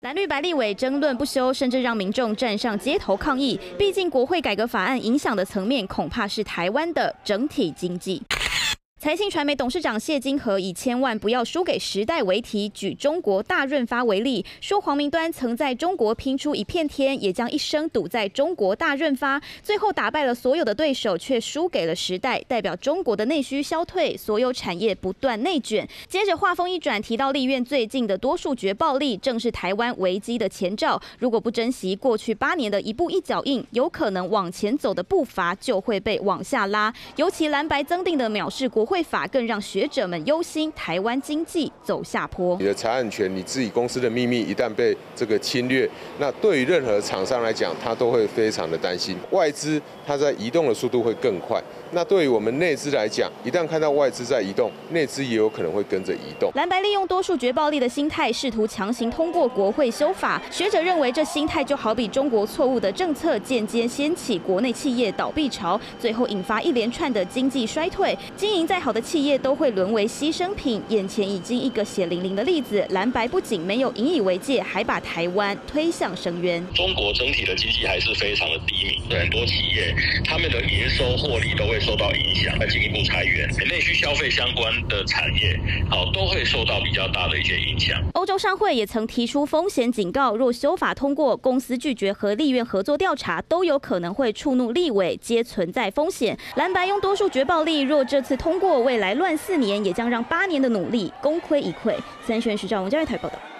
蓝绿白立委争论不休，甚至让民众站上街头抗议。毕竟国会改革法案影响的层面，恐怕是台湾的整体经济。财信传媒董事长谢金河以千万不要输给时代为题，举中国大润发为例，说黄明端曾在中国拼出一片天，也将一生赌在中国大润发，最后打败了所有的对手，却输给了时代，代表中国的内需消退，所有产业不断内卷。接着话锋一转，提到立院最近的多数决暴力，正是台湾危机的前兆。如果不珍惜过去8年的一步一脚印，有可能往前走的步伐就会被往下拉。尤其蓝白增订的藐视国会法，更让学者们忧心台湾经济走下坡。 你的财产权、你自己公司的秘密一旦被这个侵略，那对于任何厂商来讲，他都会非常的担心。外资它在移动的速度会更快。那对于我们内资来讲，一旦看到外资在移动，内资也有可能会跟着移动。 蓝白利用多数决暴力的心态，试图强行通过国会修法。学者认为，这心态就好比中国错误的政策，间接掀起国内企业倒闭潮，最后引发一连串的经济衰退。经营再好的企业都会沦为牺牲品。眼前已经一个血淋淋的例子，蓝白不仅没有引以为戒，还把台湾推向深渊。 中国整体的经济还是非常的低迷，很多企业他们的营收获利都会受到影响，进一步裁员，内需消费相关的产业都会受到比较大的一些影响。 欧洲商会也曾提出风险警告，若修法通过，公司拒绝和立院合作调查，都有可能会触怒立委，皆存在风险。蓝白用多数决暴力，若这次通过，未来乱4年也将让8年的努力功亏一篑。三选徐兆荣，教育台报道。